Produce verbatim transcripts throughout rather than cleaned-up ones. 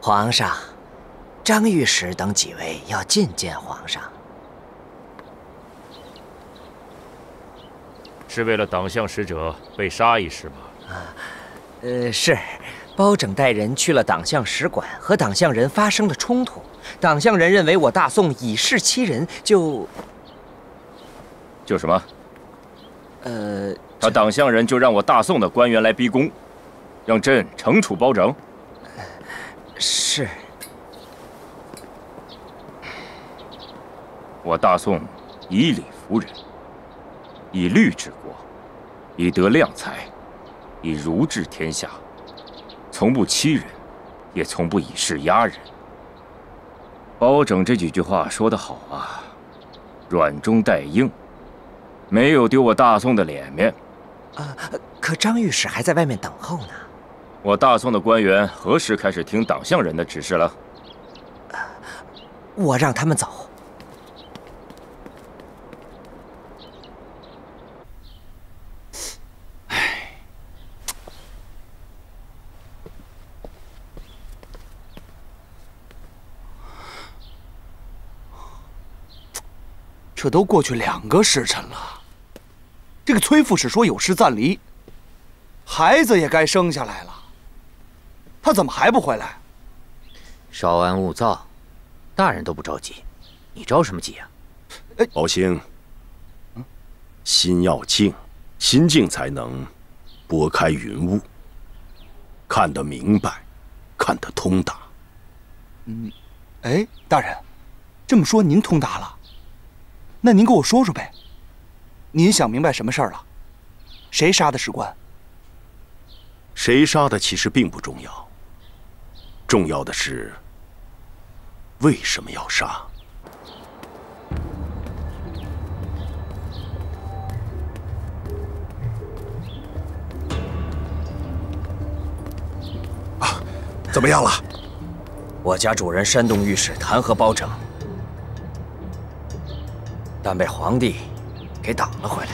皇上，张御史等几位要觐见皇上。 是为了党项使者被杀一事吗？ 啊，呃，是。包拯带人去了党项使馆，和党项人发生了冲突。党项人认为我大宋以势欺人，就就什么？ 呃， 他党项人就让我大宋的官员来逼宫，让朕惩处包拯。 是。 我大宋以礼服人，以律治国，以德量财，以儒治天下。从不欺人，也从不以势压人。包拯这几句话说得好啊，软中带硬，没有丢我大宋的脸面。 啊，可张御史还在外面等候呢。 我大宋的官员何时开始听党项人的指示了？ 我让他们走。 这都过去两个时辰了，这个崔副使说有事暂离，孩子也该生下来了，他怎么还不回来？ 稍安勿躁，大人都不着急，你着什么急啊？ 宝兴，心要静，心静才能拨开云雾，看得明白，看得通达。 嗯，哎，大人，这么说您通达了？那您给我说说呗，您想明白什么事儿了？谁杀的史官？ 谁杀的其实并不重要，重要的是为什么要杀。 啊，怎么样了？ 我家主人山东御史弹劾包拯，但被皇帝给挡了回来。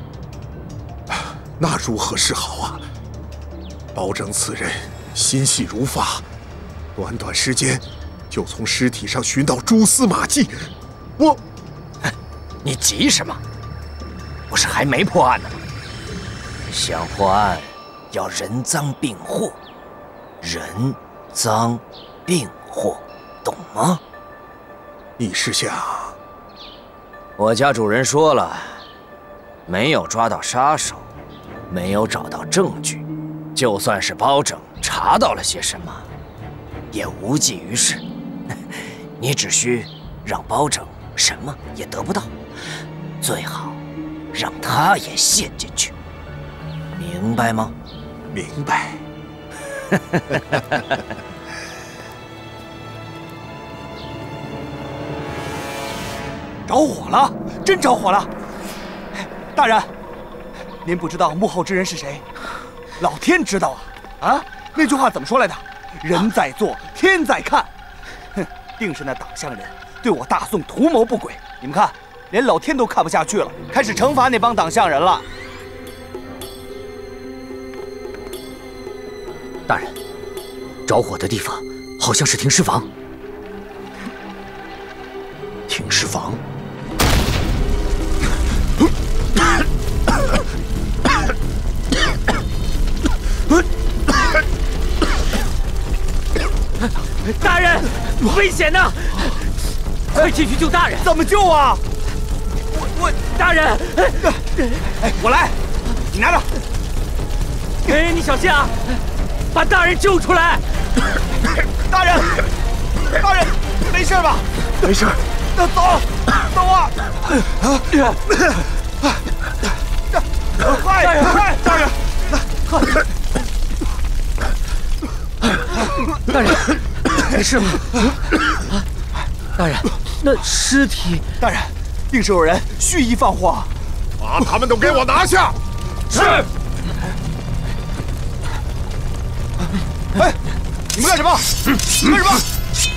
那如何是好啊？包拯此人心细如发，短短时间就从尸体上寻到蛛丝马迹。我， 你急什么？不是还没破案呢吗？想破案，要人赃并获，人赃并获，懂吗？ 你是想？ 我家主人说了，没有抓到杀手，没有找到证据，就算是包拯查到了些什么，也无济于事。你只需让包拯什么也得不到，最好让他也陷进去，明白吗？ 明白。 着火了，真着火了！大人，您不知道幕后之人是谁，老天知道啊！啊，那句话怎么说来的？人在做，天在看。哼，定是那党项人对我大宋图谋不轨。你们看，连老天都看不下去了，开始惩罚那帮党项人了。 大人，着火的地方好像是停尸房。 停尸房。 大人，危险呐！快进去救大人！ 怎么救啊？ 我我大人， 哎，我来，你拿着。 哎，你小心啊，把大人救出来！ 大人，大人，没事吧？ 没事。 那走，走啊！快快，大人， 大人，没事吗？啊，大人，那尸体…… 大人，定是有人蓄意放火， 把他们都给我拿下！ 是。哎，你们干什么？你们干什么？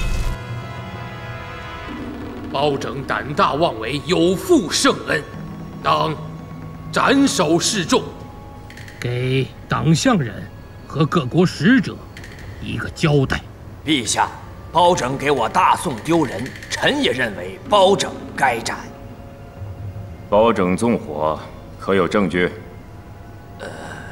包拯胆大妄为，有负圣恩，当斩首示众， 给党项人和各国使者一个交代。 陛下，包拯给我大宋丢人，臣也认为包拯该斩。 包拯纵火，可有证据？ 呃，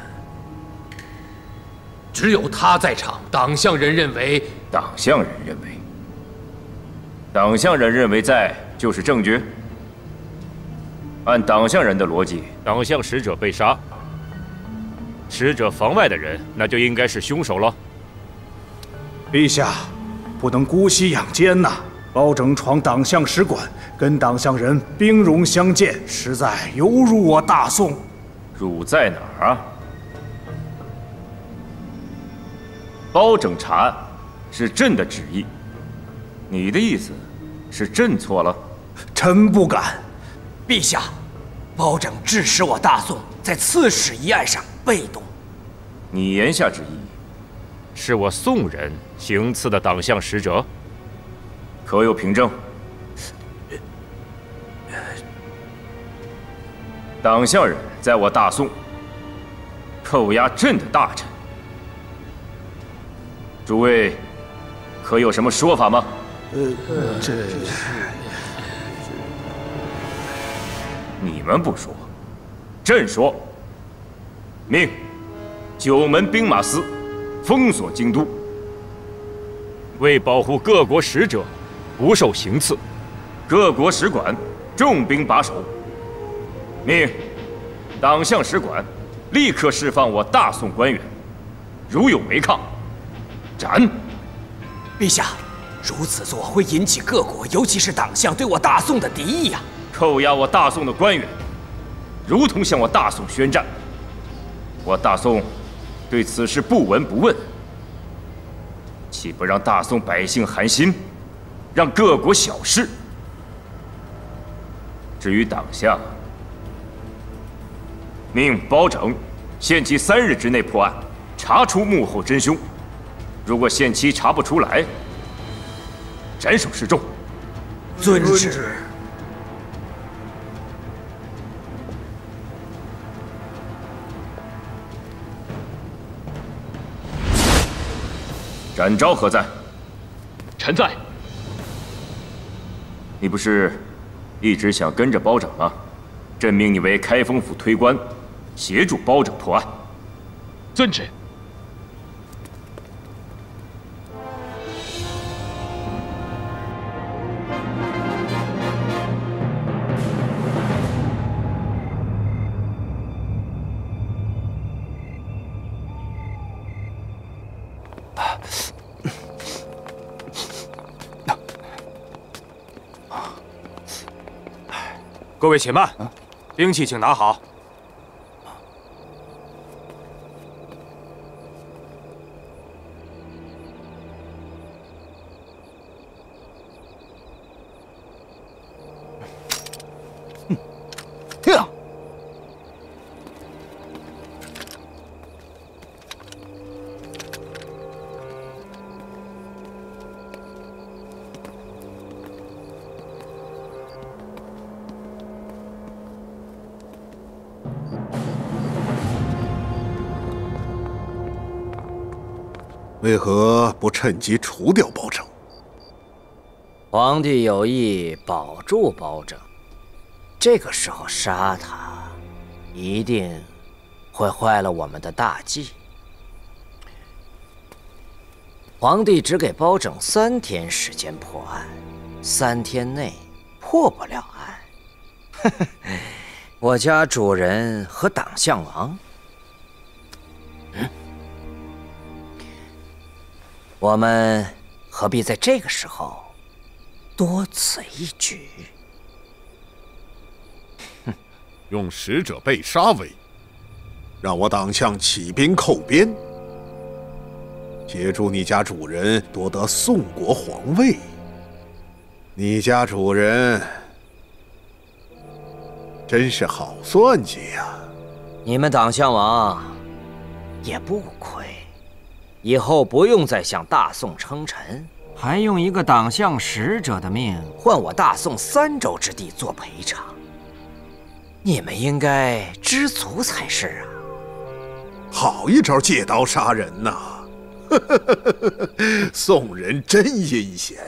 只有他在场。党项人认为， 党项人认为，党项人认为在就是证据。按党项人的逻辑， 党项使者被杀，使者房外的人，那就应该是凶手了。 陛下，不能姑息养奸呐！包拯闯党项使馆，跟党项人兵戎相见，实在有辱我大宋。 辱在哪儿啊？包拯查案是朕的旨意，你的意思是朕错了？ 臣不敢。 陛下，包拯致使我大宋在刺史一案上被动。 你言下之意， 是我宋人行刺的党项使者， 可有凭证？党项人在我大宋扣押朕的大臣，诸位可有什么说法吗？ 呃，这你们不说，朕说。命九门兵马司封锁京都， 为保护各国使者不受行刺， 各国使馆重兵把守。命党项使馆立刻释放我大宋官员，如有违抗，斩。 陛下，如此做会引起各国，尤其是党项对我大宋的敌意呀！ 扣押我大宋的官员，如同向我大宋宣战。我大宋对此事不闻不问，岂不让大宋百姓寒心，让各国小事？至于党项，命包拯限期三日之内破案，查出幕后真凶。如果限期查不出来，斩首示众。 遵旨。 展昭何在？ 臣在。 你不是一直想跟着包拯吗？朕命你为开封府推官，协助包拯破案。 遵旨。 各位且慢，兵器请拿好。 呀！ 为何不趁机除掉包拯？ 皇帝有意保住包拯，这个时候杀他，一定会坏了我们的大计。皇帝只给包拯三天时间破案，三天内破不了案。我家主人和党项王，嗯。我们何必在这个时候多此一举？ 哼，用使者被杀为，让我党项起兵寇边，协助你家主人夺得宋国皇位。你家主人真是好算计呀！ 你们党项王也不亏。以后不用再向大宋称臣，还用一个党项使者的命换我大宋三州之地做赔偿，你们应该知足才是啊！ 好一招借刀杀人呐！ 宋人真阴险。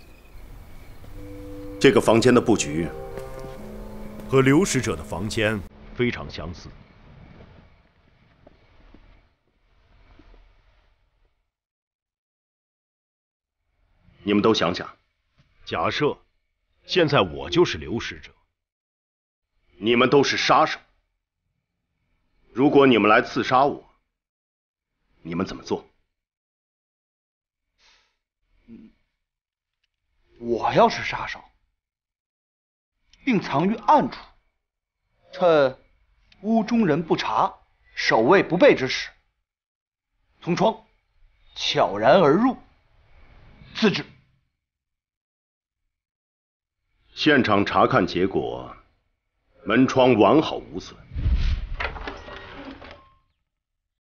这个房间的布局和刘使者的房间非常相似。你们都想想，假设现在我就是刘使者，你们都是杀手。如果你们来刺杀我，你们怎么做？ 我要是杀手，定藏于暗处，趁屋中人不察、守卫不备之时，从窗悄然而入，自制。 现场查看结果，门窗完好无损。